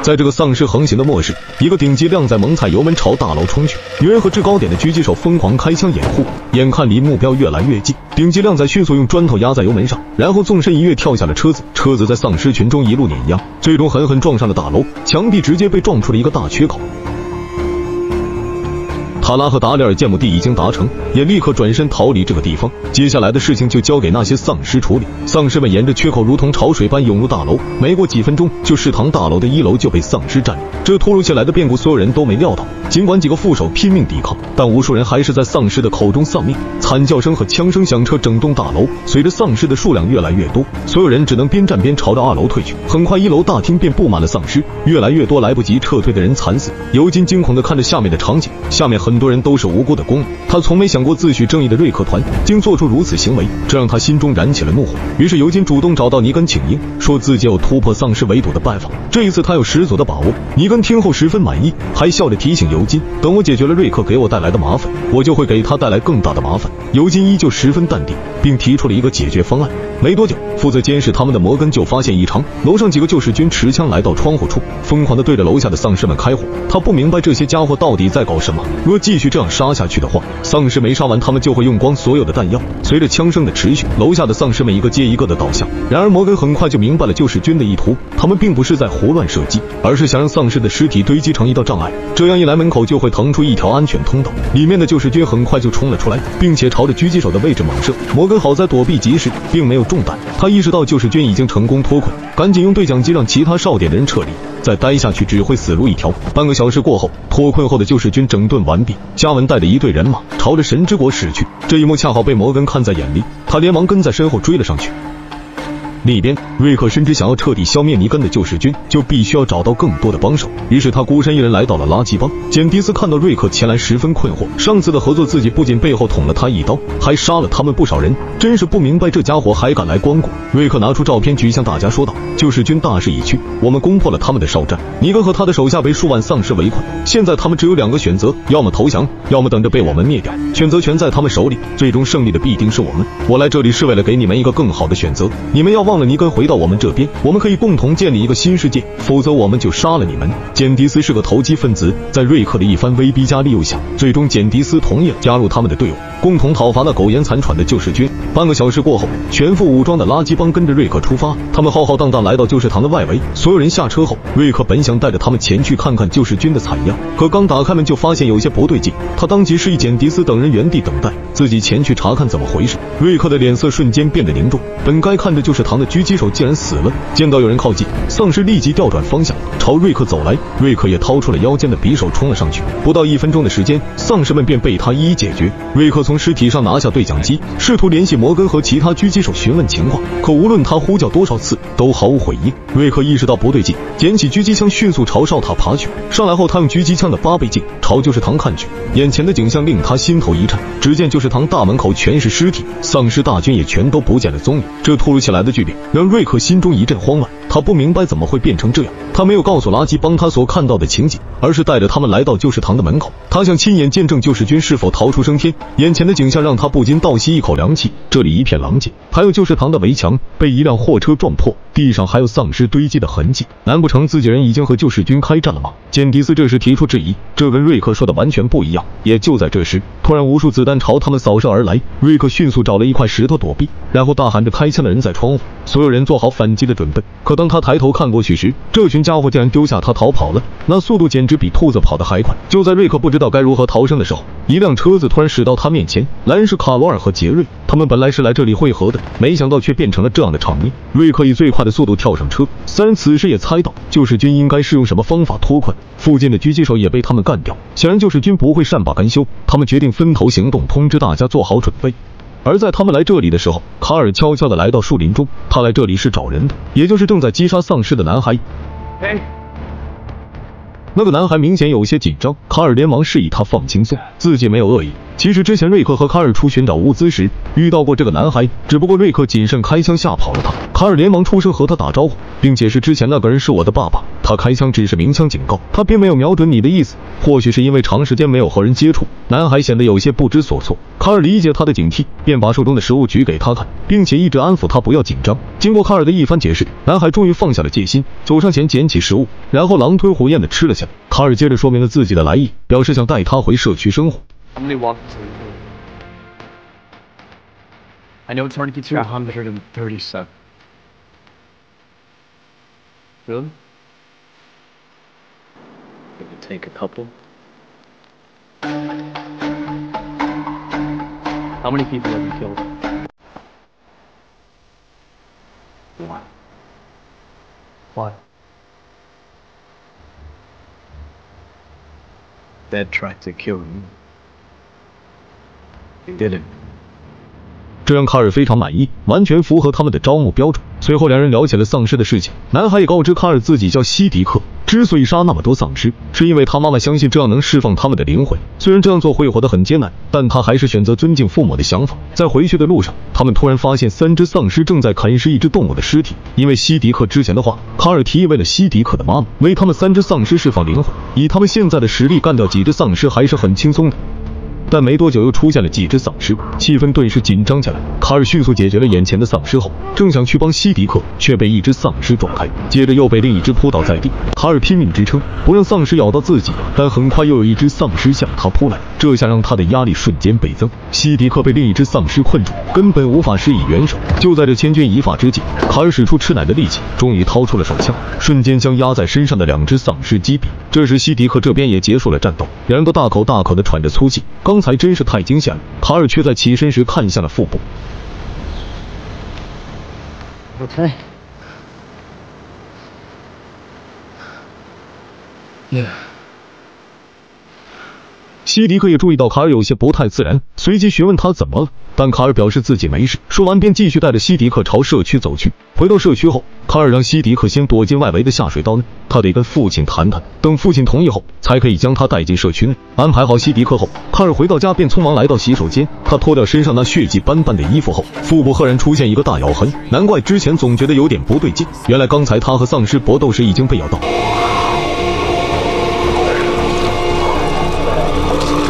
在这个丧尸横行的末世，一个顶级靓仔猛踩油门朝大楼冲去，女人和制高点的狙击手疯狂开枪掩护，眼看离目标越来越近，顶级靓仔迅速用砖头压在油门上，然后纵身一跃跳下了车子，车子在丧尸群中一路碾压，最终狠狠撞上了大楼，墙壁直接被撞出了一个大缺口。塔拉和达里尔见目的已经达成，也立刻转身逃离这个地方。接下来的事情就交给那些丧尸处理。丧尸们沿着缺口如同潮水般涌入大楼，没过几分钟，就食堂大楼的1楼就被丧尸占领。这突如其来的变故，所有人都没料到。尽管几个副手拼命抵抗，但无数人还是在丧尸的口中丧命。惨叫声和枪声响彻整栋大楼。随着丧尸的数量越来越多，所有人只能边战边朝着2楼退去。很快，1楼大厅便布满了丧尸，越来越多来不及撤退的人惨死。尤金惊恐地看着下面的场景，下面很多人都是无辜的公民。他从没想过自诩正义的瑞克团竟做出如此行为，这让他心中燃起了怒火。于是尤金主动找到尼根请缨，说自己有突破丧尸围堵的办法。这一次他有十足的把握。尼根听后十分满意，还笑着提醒尤金，等我解决了瑞克给我带来的麻烦，我就会给他带来更大的麻烦。尤金依旧十分淡定，并提出了一个解决方案。没多久，负责监视他们的摩根就发现异常，楼上几个救世军持枪来到窗户处，疯狂地对着楼下的丧尸们开火。他不明白这些家伙到底在搞什么，若继续这样杀下去的话，丧尸没杀完，他们就会用光所有的弹药。随着枪声的持续，楼下的丧尸们一个接一个的倒下。然而摩根很快就明白了救世军的意图，他们并不是在胡乱射击，而是想让丧尸的尸体堆积成一道障碍，这样一来门口就会腾出一条安全通道，里面的救世军很快就冲了出来，并且朝着狙击手的位置猛射。摩根好在躲避及时，并没有中弹。他意识到救世军已经成功脱困，赶紧用对讲机让其他哨点的人撤离，再待下去只会死路一条。半个小时过后，脱困后的救世军整顿完毕，加文带着一队人马朝着神之国驶去。这一幕恰好被摩根看在眼里，他连忙跟在身后追了上去。另一边，瑞克深知想要彻底消灭尼根的救世军，就必须要找到更多的帮手。于是他孤身一人来到了垃圾帮。简迪斯看到瑞克前来，十分困惑。上次的合作，自己不仅背后捅了他一刀，还杀了他们不少人，真是不明白这家伙还敢来光顾。瑞克拿出照片举向大家说道：“救世军大势已去，我们攻破了他们的哨站，尼根和他的手下被数万丧尸围困，现在他们只有2个选择，要么投降，要么等着被我们灭掉。选择权在他们手里，最终胜利的必定是我们。我来这里是为了给你们一个更好的选择，你们要忘了尼根，回到我们这边，我们可以共同建立一个新世界，否则我们就杀了你们。”简迪斯是个投机分子，在瑞克的一番威逼加利诱下，最终简迪斯同意了加入他们的队伍，共同讨伐那苟延残喘的救世军。半个小时过后，全副武装的垃圾帮跟着瑞克出发，他们浩浩荡荡来到救世堂的外围。所有人下车后，瑞克本想带着他们前去看看救世军的惨样，可刚打开门就发现有些不对劲，他当即示意简迪斯等人原地等待，自己前去查看怎么回事。瑞克的脸色瞬间变得凝重，本该看着救世堂的狙击手竟然死了。见到有人靠近，丧尸立即调转方向朝瑞克走来，瑞克也掏出了腰间的匕首冲了上去。不到1分钟的时间，丧尸们便被他一一解决。瑞克从尸体上拿下对讲机，试图联系摩根和其他狙击手询问情况，可无论他呼叫多少次都毫无回应。瑞克意识到不对劲，捡起狙击枪迅速朝哨塔爬去。上来后，他用狙击枪的8倍镜朝救世堂看去，眼前的景象令他心头一颤。只见救世堂大门口全是尸体，丧尸大军也全都不见了踪影。这突如其来的巨变让瑞克心中一阵慌乱，他不明白怎么会变成这样。他没有告诉垃圾帮他所看到的情景，而是带着他们来到救世堂的门口。他想亲眼见证救世军是否逃出升天。眼前的景象让他不禁倒吸一口凉气，这里一片狼藉，还有救世堂的围墙被一辆货车撞破，地上还有丧尸堆积的痕迹，难不成自己人已经和救世军开战了吗？简迪斯这时提出质疑，这跟瑞克说的完全不一样。也就在这时，突然无数子弹朝他们扫射而来，瑞克迅速找了一块石头躲避，然后大喊着开枪的人在窗户，所有人做好反击的准备。可当他抬头看过去时，这群家伙竟然丢下他逃跑了，那速度简直比兔子跑得还快。就在瑞克不知道该如何逃生的时候，一辆车子突然驶到他面前，来人是卡罗尔和杰瑞，他们本来是来这里会合的，没想到却变成了这样的场面。瑞克以最快的速度跳上车，三人此时也猜到救世军应该是用什么方法脱困，附近的狙击手也被他们干掉。显然救世军不会善罢甘休，他们决定分头行动，通知大家做好准备。而在他们来这里的时候，卡尔悄悄地来到树林中，他来这里是找人的，也就是正在击杀丧尸的男孩。那个男孩明显有些紧张，卡尔连忙示意他放轻松，自己没有恶意。其实之前瑞克和卡尔出寻找物资时遇到过这个男孩，只不过瑞克谨慎开枪吓跑了他。卡尔连忙出声和他打招呼，并解释之前那个人是我的爸爸， 他开枪只是鸣枪警告，他并没有瞄准你的意思。或许是因为长时间没有和人接触，男孩显得有些不知所措。卡尔理解他的警惕，便把手中的食物举给他看，并且一直安抚他不要紧张。经过卡尔的一番解释，男孩终于放下了戒心，走上前捡起食物，然后狼吞虎咽地吃了下来。卡尔接着说明了自己的来意，表示想带他回社区生活。 I know it's hard to get to 137. Really? It would take a couple. How many people have you killed? One. Why? Dad tried to kill you. He didn't. 这让卡尔非常满意，完全符合他们的招募标准。随后两人聊起了丧尸的事情，男孩也告知卡尔自己叫西迪克，之所以杀那么多丧尸，是因为他妈妈相信这样能释放他们的灵魂。虽然这样做会活得很艰难，但他还是选择尊敬父母的想法。在回去的路上，他们突然发现3只丧尸正在啃食一只动物的尸体。因为西迪克之前的话，卡尔提议为了西迪克的妈妈，为他们3只丧尸释放灵魂。以他们现在的实力，干掉几只丧尸还是很轻松的。但没多久又出现了几只丧尸，气氛顿时紧张起来。卡尔迅速解决了眼前的丧尸后，正想去帮西迪克，却被一只丧尸撞开，接着又被另一只扑倒在地。卡尔拼命支撑，不让丧尸咬到自己，但很快又有一只丧尸向他扑来，这下让他的压力瞬间倍增。西迪克被另一只丧尸困住，根本无法施以援手。就在这千钧一发之际，卡尔使出吃奶的力气，终于掏出了手枪，瞬间将压在身上的2只丧尸击毙。这时西迪克这边也结束了战斗，两人都大口大口地喘着粗气。刚才真是太惊险了，卡尔却在起身时看向了腹部。 Okay. Yeah. 西迪克也注意到卡尔有些不太自然，随即询问他怎么了，但卡尔表示自己没事，说完便继续带着西迪克朝社区走去。回到社区后，卡尔让西迪克先躲进外围的下水道内，他得跟父亲谈谈，等父亲同意后，才可以将他带进社区内。安排好西迪克后，卡尔回到家便匆忙来到洗手间。他脱掉身上那血迹斑斑的衣服后，腹部赫然出现一个大咬痕，难怪之前总觉得有点不对劲，原来刚才他和丧尸搏斗时已经被咬到。